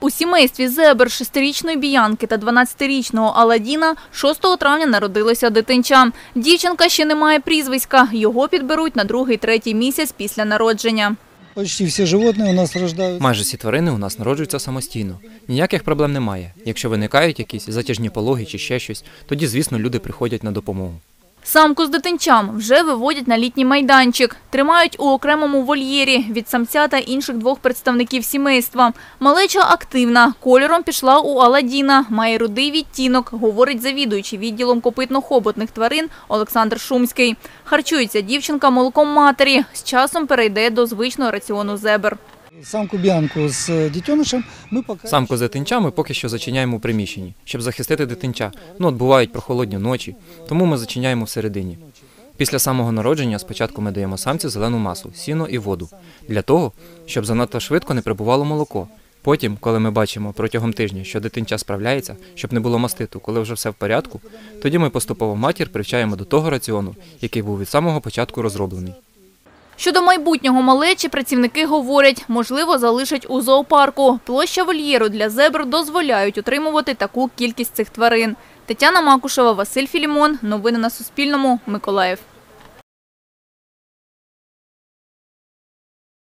У сімействі зебр 6-річної Біянки та 12-річного Аладдіна 6 травня народилося дитинча. Дівчинка ще не має прізвиська. Його підберуть на 2-3 місяць після народження. Майже всі тварини у нас народжуються самостійно. Ніяких проблем немає. Якщо виникають якісь затяжні пологи чи ще щось, тоді, звісно, люди приходять на допомогу. Самку з дитинчам вже виводять на літній майданчик. Тримають у окремому вольєрі від самця та інших 2 представників сімейства. Малеча активна. Кольором пішла у Аладдіна. Має рудий відтінок, говорить завідуючий відділом копитно-хоботних тварин Олександр Шумський. Харчується дівчинка молоком матері. З часом перейде до звичного раціону зебр. Самку-біянку з дитинчем Самку з дитинча ми поки що зачиняємо у приміщенні, щоб захистити дитинча. Бувають прохолодні ночі, тому ми зачиняємо всередині. Після самого народження спочатку ми даємо самці зелену масу, сіно і воду, для того, щоб занадто швидко не прибувало молоко. Потім, коли ми бачимо протягом тижня, що дитинча справляється, щоб не було маститу, коли вже все в порядку, тоді ми поступово матір привчаємо до того раціону, який був від самого початку розроблений. Щодо майбутнього малечі, працівники говорять, можливо, залишать у зоопарку. Площа вольєру для зебр дозволяють утримувати таку кількість цих тварин. Тетяна Макушева, Василь Філімон. Новини на Суспільному. Миколаїв.